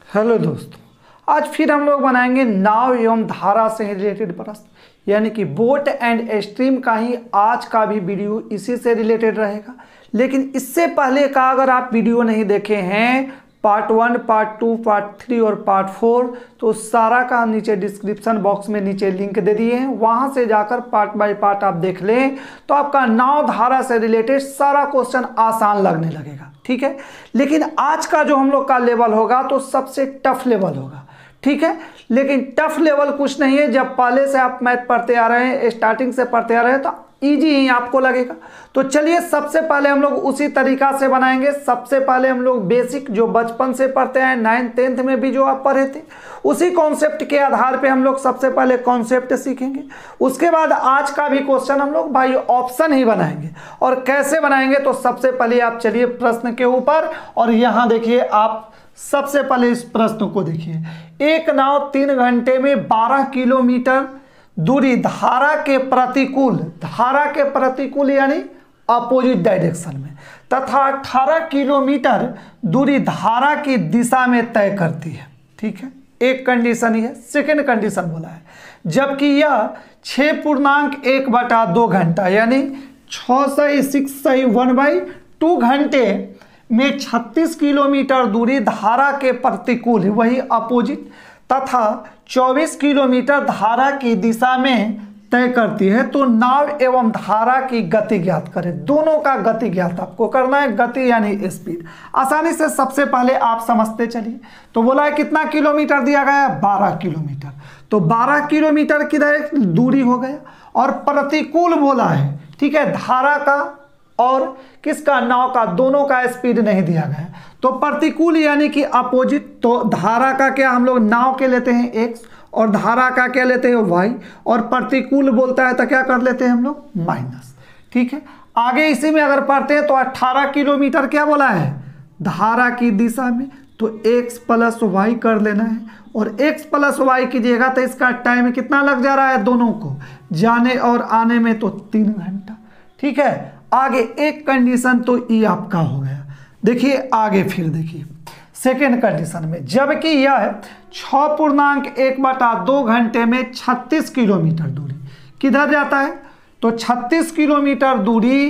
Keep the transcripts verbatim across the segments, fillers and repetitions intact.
Hello दोस्तों, आज फिर हम लोग बनाएंगे नाव एवं धारा से रिलेटेड प्रश्न, यानी कि बोट एंड स्ट्रीम का ही आज का भी वीडियो इसी से रिलेटेड रहेगा। लेकिन इससे पहले का अगर आप वीडियो नहीं देखे हैं, part one, part two, part three और पार्ट फोर, तो सारा का हम नीचे डिस्क्रिप्शन बॉक्स में नीचे लिंक दे दिए हैं, वहां से जाकर पार्ट बाय पार्ट आप देख लें तो आपका नाव धारा से रिलेटेड सारा क्वेश्चन आसान लगने लगेगा। ठीक है, लेकिन आज का जो हम लोग का लेवल होगा तो सबसे टफ लेवल होगा। ठीक है, लेकिन टफ लेवल कुछ नहीं है, जब पहले से आप मैथ पढ़ते आ रहे हैं, स्टार्टिंग से पढ़ते आ रहे हैं, तो इजी ही आपको लगेगा। तो चलिए सबसे पहले हम लोग उसी तरीका से बनाएंगे। सबसे पहले हम लोग बेसिक जो बचपन से पढ़ते हैं, नाइन्थ टेंथ में भी जो आप पढ़े थे, उसी कॉन्सेप्ट के आधार पे हम लोग सबसे पहले कॉन्सेप्ट सीखेंगे। उसके बाद आज का भी क्वेश्चन हम लोग भाई ऑप्शन ही बनाएंगे। और कैसे बनाएंगे, तो सबसे पहले आप चलिए प्रश्न के ऊपर, और यहाँ देखिए आप सबसे पहले इस प्रश्न को देखिए। एक नाव तीन घंटे में बारह किलोमीटर दूरी धारा के प्रतिकूल धारा के प्रतिकूल यानी अपोजिट डायरेक्शन में तथा अठारह किलोमीटर दूरी धारा की दिशा में तय करती है। ठीक है, एक कंडीशन ही है। सेकेंड कंडीशन बोला है, जबकि यह छः पूर्णांक एक बटा दो घंटा यानी छः सही सिक्स सही वन बाई टू घंटे में छत्तीस किलोमीटर दूरी धारा के प्रतिकूल वही अपोजिट तथा चौबीस किलोमीटर धारा की दिशा में तय करती है, तो नाव एवं धारा की गति ज्ञात करें। दोनों का गति ज्ञात आपको करना है, गति यानी स्पीड। आसानी से सबसे पहले आप समझते चलिए। तो बोला है कितना किलोमीटर दिया गया है, बारह किलोमीटर। तो बारह किलोमीटर किधर दूरी हो गया, और प्रतिकूल बोला है। ठीक है, धारा का और किसका, नाव का, दोनों का स्पीड नहीं दिया गया। तो प्रतिकूल यानी कि अपोजिट, तो धारा का क्या हम लोग नाव के लेते हैं एक्स, और धारा का क्या लेते हैं वाई, और प्रतिकूल बोलता है तो क्या कर लेते हैं हम लोग माइनस। ठीक है, आगे इसी में अगर पढ़ते हैं तो अठारह किलोमीटर क्या बोला है धारा की दिशा में, तो एक्स प्लस वाई कर लेना है, और एक्स प्लस वाई कीजिएगा तो इसका टाइम कितना लग जा रहा है दोनों को जाने और आने में, तो तीन घंटा। ठीक है, आगे एक कंडीशन तो ई आपका हो गया। देखिए आगे फिर देखिए सेकेंड कंडीशन में, जबकि यह छः पूर्णांक एक बटा दो घंटे में छत्तीस किलोमीटर दूरी किधर जाता है, तो छत्तीस किलोमीटर दूरी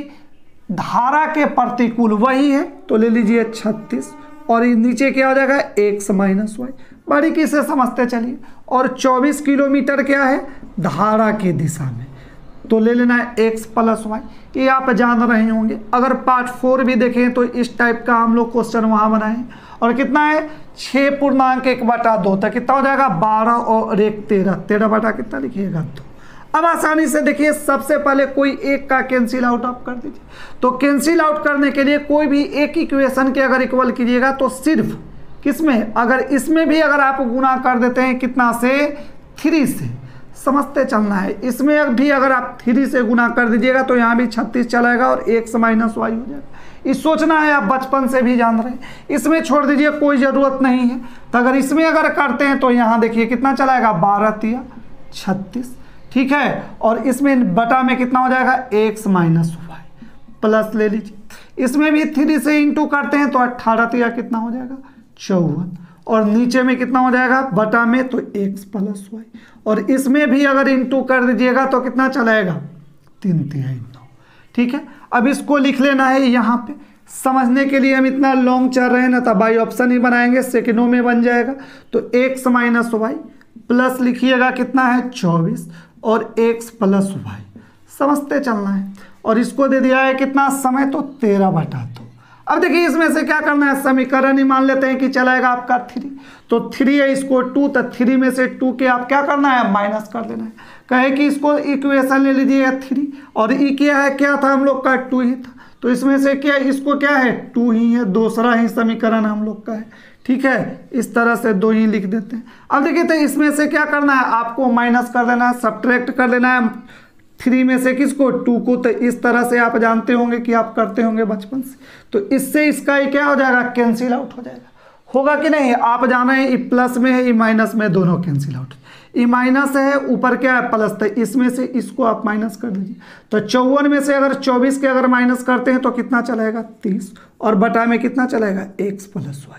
धारा के प्रतिकूल वही है, तो ले लीजिए छत्तीस, और नीचे क्या हो जाएगा एक्स माइनस वाई, बारीकी से समझते चलिए। और चौबीस किलोमीटर क्या है धारा की दिशा में, तो ले लेना है एक्स प्लस वाई। ये आप जान रहे होंगे, अगर पार्ट फोर भी देखें तो इस टाइप का हम लोग क्वेश्चन वहाँ बनाए। और कितना है छः पूर्णांक एक बटा दो, तक कितना हो जाएगा बारह और एक तेरह, तेरह बटा कितना लिखिएगा दो। अब आसानी से देखिए, सबसे पहले कोई एक का कैंसिल आउट आप कर दीजिए। तो कैंसिल आउट करने के लिए कोई भी एक इक्वेशन के अगर इक्वल कीजिएगा तो सिर्फ किसमें, अगर इसमें भी अगर आप गुणा कर देते हैं कितना से, थ्री से, समझते चलना है। इसमें भी अगर आप थ्री से गुना कर दीजिएगा तो यहाँ भी छत्तीस चलाएगा और एक से माइनस वाई हो जाएगा। इस सोचना है, आप बचपन से भी जान रहे हैं। इसमें छोड़ दीजिए, कोई ज़रूरत नहीं है। तो अगर इसमें अगर करते हैं तो यहाँ देखिए कितना चलाएगा, बारह तिया छत्तीस। ठीक है, और इसमें बटा में कितना हो जाएगा एक्स माइनस वाई प्लस ले लीजिए। इसमें भी थ्री से इंटू करते हैं तो अट्ठारह तिया कितना हो जाएगा चौवन, और नीचे में कितना हो जाएगा बटा में तो एक्स प्लस वाई, और इसमें भी अगर इंटू कर दीजिएगा तो कितना चलाएगा तीन तिहाई नौ। ठीक है, अब इसको लिख लेना है यहाँ पे। समझने के लिए हम इतना लॉन्ग चल रहे हैं ना, तब बाई ऑप्शन ही बनाएंगे, सेकेंडों में बन जाएगा। तो एक्स माइनस वाई प्लस लिखिएगा कितना है चौबीस, और एक्स प्लस वाई समझते चलना है। और इसको दे दिया है कितना समय, तो तेरह बटा दो। अब देखिए इसमें से क्या करना है, समीकरण ही मान लेते हैं कि चलाएगा आपका थ्री, तो थ्री है इसको टू, तो थ्री में से टू के आप क्या करना है माइनस कर देना है। कहे कि इसको इक्वेशन ले लीजिएगा थ्री, और ई क्या है, क्या था हम लोग का टू ही था, तो इसमें से क्या इसको क्या है टू ही है, दूसरा ही समीकरण हम लोग का है। ठीक है, इस तरह से दो ही लिख देते हैं। अब देखिए तो इसमें से क्या करना है, आपको माइनस कर देना है, सब्ट्रैक्ट कर देना है थ्री में से किसको, टू को। तो इस तरह से आप जानते होंगे कि आप करते होंगे बचपन से। तो इससे इसका ही क्या हो जाएगा कैंसिल आउट हो जाएगा, होगा कि नहीं, आप जाना है ई प्लस में है ई माइनस में, दोनों कैंसिल आउट। ई माइनस है, ऊपर क्या है प्लस, तो इसमें से इसको आप माइनस कर दीजिए। तो चौवन में से अगर चौबीस के अगर माइनस करते हैं तो कितना चलेगा तीस, और बटा में कितना चलेगा एक्स प्लस वाई।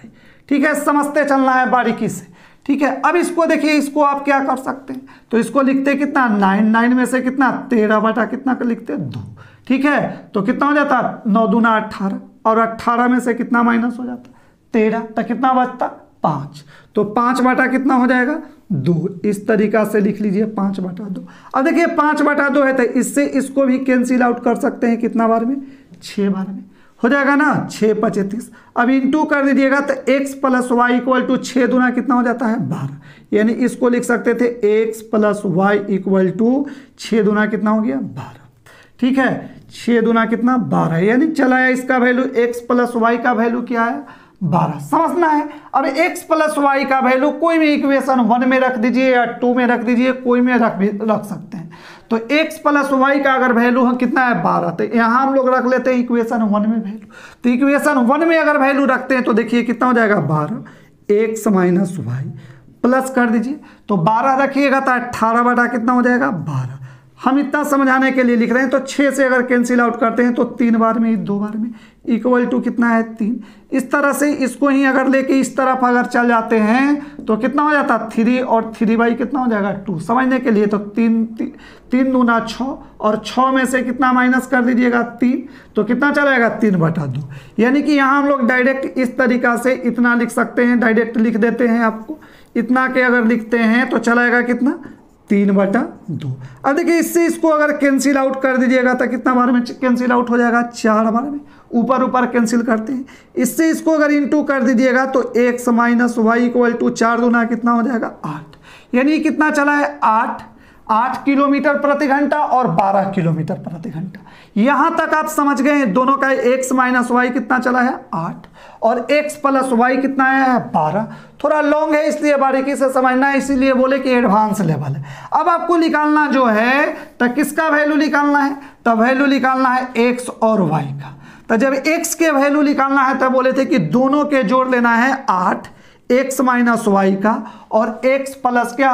ठीक है, समझते चलना है बारीकी से। ठीक है, अब इसको देखिए, इसको आप क्या कर सकते हैं, तो इसको लिखते कितना, नाइन, नाइन में से कितना, तेरह बटा कितना का लिखते हैं, दो। ठीक है, तो कितना हो जाता, नौ दूना अट्ठारह, और अट्ठारह में से कितना माइनस हो जाता, तेरह, तो कितना बचता, पाँच। तो पाँच बटा कितना हो जाएगा, दो। इस तरीका से लिख लीजिए, पाँच बटा दो। अब देखिए पाँच बटा दो है तो इससे इसको भी कैंसिल आउट कर सकते हैं, कितना बार में, छः बार में हो जाएगा ना, छः पचीस। अब इंटू कर दीजिएगा तो x plus y equal to छः दूना कितना हो जाता है, बारह। यानी इसको लिख सकते थे x plus y equal to छः दूना कितना हो गया, बारह। ठीक है, छः दूना कितना, बारह। यानी चला है इसका वैल्यू, x प्लस वाई का वैल्यू क्या है, बारह। समझना है। अब x प्लस वाई का वैल्यू कोई भी इक्वेशन वन में रख दीजिए या टू में रख दीजिए, कोई में रख भी रख सकते हैं। तो x प्लस वाई का अगर वैल्यू हम कितना है, बारह, तो यहाँ हम लोग रख लेते हैं इक्वेशन वन में वैल्यू। तो इक्वेशन वन में अगर वैल्यू रखते हैं तो देखिए कितना हो जाएगा, बारह, एक्स माइनस वाई प्लस कर दीजिए, तो बारह रखिएगा तो अट्ठारह बटा कितना हो जाएगा, बारह। हम इतना समझाने के लिए लिख रहे हैं। तो छः से अगर कैंसिल आउट करते हैं तो तीन बार में, दो बार में, इक्वल टू कितना है, तीन। इस तरह से इसको ही अगर लेके इस तरफ अगर चल जाते हैं तो कितना हो जाता, थ्री, और थ्री बाई कितना हो जाएगा, टू। समझने के लिए तो तीन ती, तीन दूना छः, और छः में से कितना माइनस कर दीजिएगा, तीन, तो कितना चलाएगा, तीन बटा दो। यानी कि यहाँ हम लोग डायरेक्ट इस तरीका से इतना लिख सकते हैं, डायरेक्ट लिख देते हैं आपको। इतना के अगर लिखते हैं तो चलाएगा कितना, तीन बटा दो। अब देखिए इससे इसको अगर कैंसिल आउट कर दीजिएगा तो कितना बार में कैंसिल आउट हो जाएगा, चार बार में। ऊपर ऊपर कैंसिल करते हैं। इससे इसको अगर इंटू कर दीजिएगा तो x minus y equal to चार दूना कितना हो जाएगा, आठ। यानी कितना चला है, आठ, आठ किलोमीटर प्रति घंटा और बारह किलोमीटर प्रति घंटा। यहाँ तक आप समझ गए हैं। दोनों का एक्स माइनस वाई कितना चला है, आठ, और x प्लस वाई कितना है, बारह। थोड़ा लॉन्ग है इसलिए बारीकी से समझना है, इसीलिए बोले कि एडवांस लेवल है। अब आपको निकालना जो है तो किसका वैल्यू निकालना है, तो वैल्यू निकालना है x और y का। तो जब x के वैल्यू निकालना है तब बोले थे कि दोनों के जोड़ लेना है आठ, x माइनस वाई का और x प्लस क्या,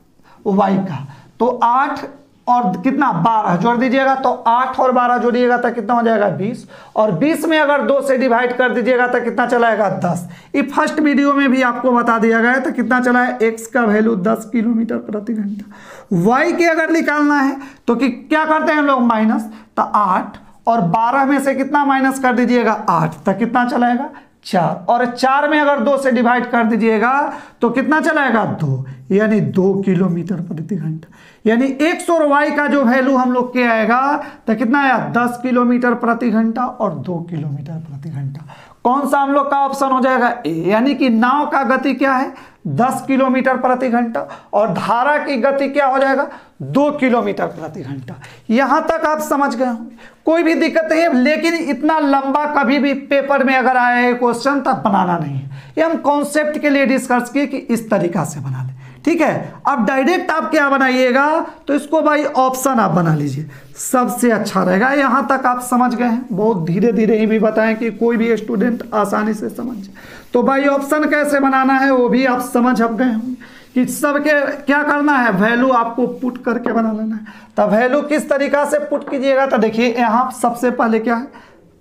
y का। तो आठ और कितना, बारह जोड़ दीजिएगा, तो आठ और बारह जोड़िएगा तो कितना हो जाएगा, बीस। और बीस में अगर दो से डिवाइड कर दीजिएगा तो कितना चलाएगा, दस। ये फर्स्ट वीडियो में भी आपको बता दिया गया है। तो कितना चला है, एक्स का वैल्यू दस किलोमीटर प्रति घंटा। वाई के अगर निकालना है तो कि क्या करते हैं लोग, माइनस। तो आठ और बारह में से कितना माइनस कर दीजिएगा, आठ, तो कितना चलाएगा, चार। और चार में अगर दो से डिवाइड कर दीजिएगा तो कितना चलाएगा, दो, यानी दो किलोमीटर प्रति घंटा। यानी एक्स और वाई का जो वैल्यू हम लोग के आएगा तो कितना आया, दस किलोमीटर प्रति घंटा और दो किलोमीटर प्रति घंटा। कौन सा हम लोग का ऑप्शन हो जाएगा, ए। यानी कि नाव का गति क्या है, दस किलोमीटर प्रति घंटा, और धारा की गति क्या हो जाएगा, दो किलोमीटर प्रति घंटा। यहां तक आप समझ गए होंगे, कोई भी दिक्कत नहीं है। लेकिन इतना लंबा कभी भी पेपर में अगर आया है क्वेश्चन तब बनाना नहीं है। ये हम कॉन्सेप्ट के लिए डिस्कस किए कि इस तरीका से बना लें, ठीक है। अब डायरेक्ट आप क्या बनाइएगा, तो इसको भाई ऑप्शन आप बना लीजिए, सबसे अच्छा रहेगा। यहां तक आप समझ गए हैं। बहुत धीरे धीरे ही भी बताएं कि कोई भी स्टूडेंट आसानी से समझ जाए। तो भाई ऑप्शन कैसे बनाना है वो भी आप समझ अब गए होंगे कि सबके क्या करना है, वैल्यू आपको पुट करके बना लेना है। तो वैल्यू किस तरीका से पुट कीजिएगा, तो देखिए यहाँ सबसे पहले क्या है,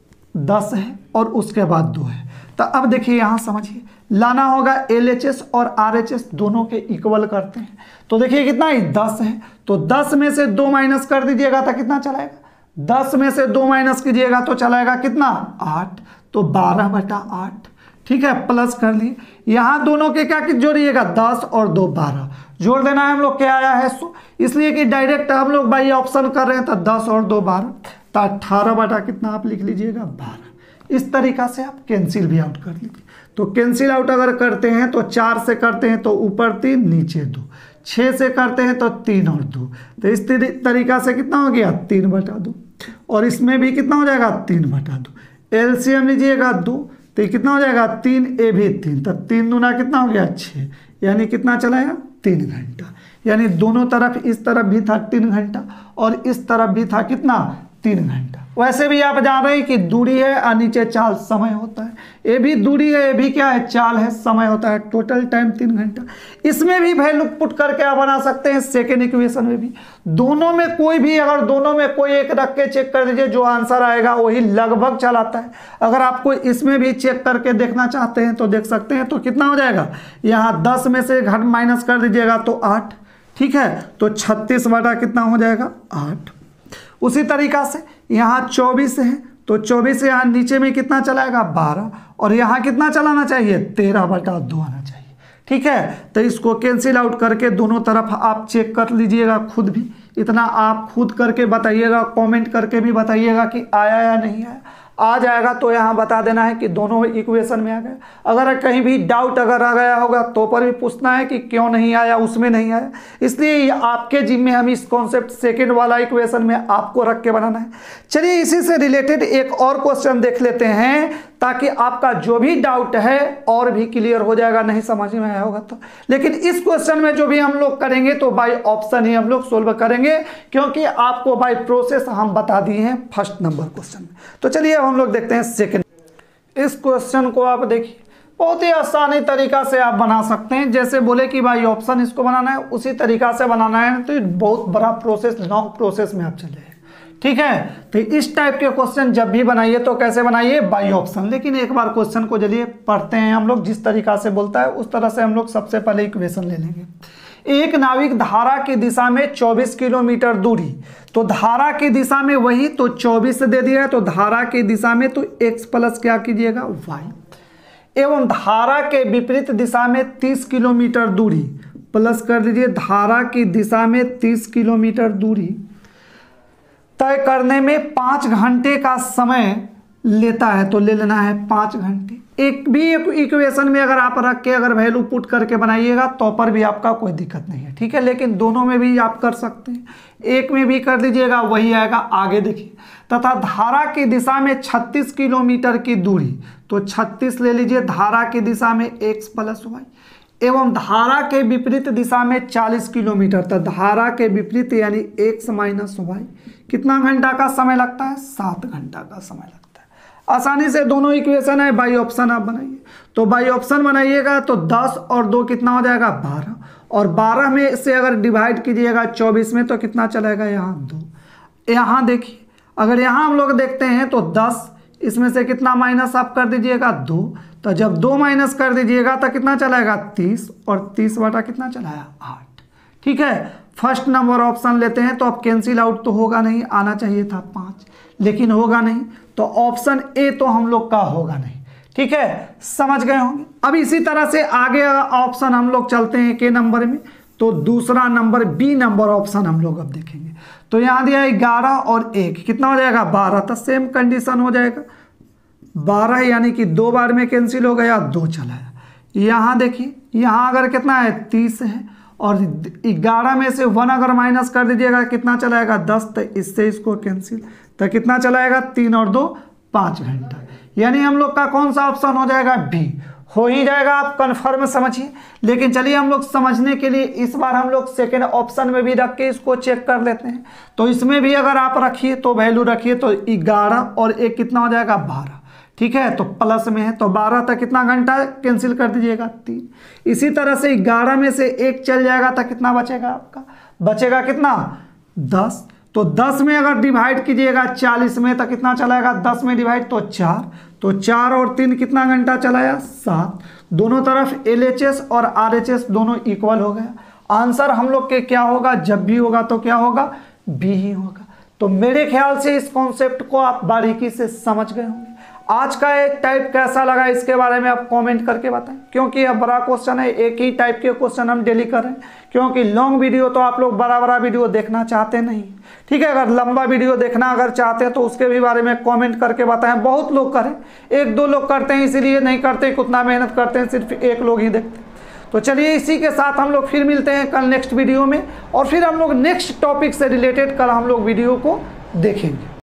दस है और उसके बाद दो है। तो अब देखिए यहाँ समझिए, लाना होगा एल एच एस और आर एच एस दोनों के इक्वल करते हैं। तो देखिए कितना है, दस है, तो दस में से दो माइनस कर दीजिएगा तो कितना चलाएगा, दस में से दो माइनस कीजिएगा तो चलाएगा कितना, आठ। तो बारह बटा आठ, ठीक है, प्लस कर लिए। यहाँ दोनों के क्या जोड़िएगा, दस और दो बारह, जोड़ देना है हम लोग क्या आया है, सौ। इसलिए कि डायरेक्ट हम लोग भाई ऑप्शन कर रहे हैं तो दस और दो बारह, तो अट्ठारह बटा कितना आप लिख लीजिएगा, बारह। इस तरीका से आप कैंसिल भी आउट कर लीजिए। तो कैंसिल आउट अगर करते हैं तो चार से करते हैं तो ऊपर तीन नीचे दो, छः से करते हैं तो तीन और दो, तो इस तरीका से कितना हो गया, तीन बटा दो। और इसमें भी कितना हो जाएगा, तीन बटा दो। एलसीएम लीजिएगा दो, तो ये कितना हो जाएगा, तीन, ए भी तीन, तो तीन दूना कितना हो गया, छः। यानी कितना चलाएगा, तीन घंटा। यानी दोनों तरफ, इस तरफ भी था तीन घंटा और इस तरफ भी था कितना, तीन घंटा। वैसे भी आप जान रहे हैं कि दूरी है और नीचे चाल समय होता है, ये भी दूरी है, ये भी क्या है, चाल है, समय होता है। टोटल टाइम तीन घंटा। इसमें भी वैल्यू पुट करके आप बना सकते हैं सेकेंड इक्वेशन में भी। दोनों में कोई भी, अगर दोनों में कोई एक रख के चेक कर दीजिए, जो आंसर आएगा वही लगभग चलाता है। अगर आपको इसमें भी चेक करके देखना चाहते हैं तो देख सकते हैं। तो कितना हो जाएगा, यहाँ दस में से घट माइनस कर दीजिएगा तो आठ, ठीक है। तो छत्तीस बटा कितना हो जाएगा, आठ। उसी तरीका से यहाँ चौबीस है, तो चौबीस यहाँ नीचे में कितना चलाएगा, बारह, और यहाँ कितना चलाना चाहिए, तेरह बटा दो आना चाहिए, ठीक है। तो इसको कैंसिल आउट करके दोनों तरफ आप चेक कर लीजिएगा खुद भी। इतना आप खुद करके बताइएगा, कमेंट करके भी बताइएगा कि आया या नहीं आया। आ जाएगा तो यहाँ बता देना है कि दोनों इक्वेशन में आ गया। अगर कहीं भी डाउट अगर आ गया होगा तो पर भी पूछना है कि क्यों नहीं आया, उसमें नहीं आया। इसलिए आपके जिम्मे हम इस कॉन्सेप्ट सेकंड वाला इक्वेशन में आपको रख के बनाना है। चलिए इसी से रिलेटेड एक और क्वेश्चन देख लेते हैं, ताकि आपका जो भी डाउट है और भी क्लियर हो जाएगा, नहीं समझ में आया होगा तो। लेकिन इस क्वेश्चन में जो भी हम लोग करेंगे तो बाय ऑप्शन ही हम लोग सोल्व करेंगे, क्योंकि आपको बाय प्रोसेस हम बता दिए हैं फर्स्ट नंबर क्वेश्चन में। तो चलिए हम लोग देखते हैं सेकंड। इस क्वेश्चन को आप देखिए, बहुत ही आसानी तरीका से आप बना सकते हैं। जैसे बोले कि भाई ऑप्शन इसको बनाना है, उसी तरीका से बनाना है। तो बहुत बड़ा प्रोसेस, लॉन्ग प्रोसेस में आप चले, ठीक है। तो इस टाइप के क्वेश्चन जब भी बनाइए तो कैसे बनाइए, बाय ऑप्शन। लेकिन एक बार क्वेश्चन को चलिए पढ़ते हैं हम लोग, जिस तरीका से बोलता है उस तरह से हम लोग सबसे पहले इक्वेशन ले लेंगे। एक नाविक धारा की दिशा में चौबीस किलोमीटर दूरी, तो धारा की दिशा में वही तो चौबीस दे दिया है, तो धारा की दिशा में तो x प्लस क्या कीजिएगा, y, एवं धारा के विपरीत दिशा में तीस किलोमीटर दूरी प्लस कर दीजिए, धारा की दिशा में तीस किलोमीटर दूरी तय करने में पाँच घंटे का समय लेता है। तो ले लेना है पाँच घंटे। एक भी एक इक्वेशन में अगर आप रख के अगर वैल्यू पुट करके बनाइएगा तो पर भी आपका कोई दिक्कत नहीं है, ठीक है। लेकिन दोनों में भी आप कर सकते हैं, एक में भी कर दीजिएगा वही आएगा। आगे देखिए, तथा धारा की दिशा में छत्तीस किलोमीटर की दूरी, तो छत्तीस ले लीजिए, धारा की दिशा में x प्लस वाई, एवं धारा के विपरीत दिशा में चालीस किलोमीटर, तो धारा के विपरीत यानी x माइनस वाई, कितना घंटा का समय लगता है, सात घंटा का समय लगता है। आसानी से दोनों इक्वेशन है, बाई ऑप्शन आप बनाइए। तो बाई ऑप्शन बनाइएगा तो दस और दो कितना हो जाएगा, बारह, और बारह में से अगर डिवाइड कीजिएगा चौबीस में तो कितना चलेगा, यहाँ दो। यहाँ देखिए, अगर यहाँ हम लोग देखते हैं तो दस, इसमें से कितना माइनस आप कर दीजिएगा, दो। तो जब दो माइनस कर दीजिएगा तो कितना चलाएगा, तीस, और तीस बटा कितना चलाया, आठ, ठीक है। फर्स्ट नंबर ऑप्शन लेते हैं तो अब कैंसिल आउट तो होगा नहीं, आना चाहिए था पाँच, लेकिन होगा नहीं। तो ऑप्शन ए तो हम लोग का होगा नहीं, ठीक है, समझ गए होंगे। अब इसी तरह से आगे ऑप्शन हम लोग चलते हैं के नंबर में, तो दूसरा नंबर बी नंबर ऑप्शन हम लोग अब देखेंगे। तो यहाँ दिया है ग्यारह और एक, कितना हो जाएगा, बारह। तो सेम कंडीशन हो जाएगा, बारह यानी कि दो बार में कैंसिल हो गया, दो चलाया। यहाँ देखिए, यहाँ अगर कितना है, तीस है, और ग्यारह में से वन अगर माइनस कर दीजिएगा कितना चलाएगा, दस। तो इससे इसको कैंसिल, तो कितना चलाएगा, तीन और दो पाँच घंटा। यानी हम लोग का कौन सा ऑप्शन हो जाएगा, बी हो ही जाएगा। आप कन्फर्म समझिए। लेकिन चलिए हम लोग समझने के लिए इस बार हम लोग सेकेंड ऑप्शन में भी रख के इसको चेक कर लेते हैं। तो इसमें भी अगर आप रखिए तो वैल्यू रखिए, तो ग्यारह और एक कितना हो जाएगा, बारह, ठीक है। तो प्लस में है तो बारह तक कितना घंटा कैंसिल कर दीजिएगा, तीन। इसी तरह से ग्यारह में से एक चल जाएगा तो कितना बचेगा, आपका बचेगा कितना, दस। तो दस में अगर डिवाइड कीजिएगा चालीस में तो कितना चलाएगा, दस में डिवाइड तो चार, तो चार और तीन कितना घंटा चलाया, सात। दोनों तरफ एल एच एस और आर एच एस दोनों इक्वल हो गया। आंसर हम लोग के क्या होगा, जब भी होगा तो क्या होगा, बी ही होगा। तो मेरे ख्याल से इस कॉन्सेप्ट को आप बारीकी से समझ गए होंगे। आज का एक टाइप कैसा लगा इसके बारे में आप कमेंट करके बताएं, क्योंकि यह बड़ा क्वेश्चन है। एक ही टाइप के क्वेश्चन हम डेली कर रहे हैं, क्योंकि लॉन्ग वीडियो तो आप लोग बड़ा बड़ा वीडियो देखना चाहते नहीं, ठीक है। अगर लंबा वीडियो देखना अगर चाहते हैं तो उसके भी बारे में कमेंट करके बताएं। बहुत लोग करें, एक दो लोग करते हैं, इसीलिए नहीं करते, उतना मेहनत करते हैं, सिर्फ एक लोग ही देखते हैं। तो चलिए इसी के साथ हम लोग फिर मिलते हैं कल नेक्स्ट वीडियो में, और फिर हम लोग नेक्स्ट टॉपिक से रिलेटेड कल हम लोग वीडियो को देखेंगे।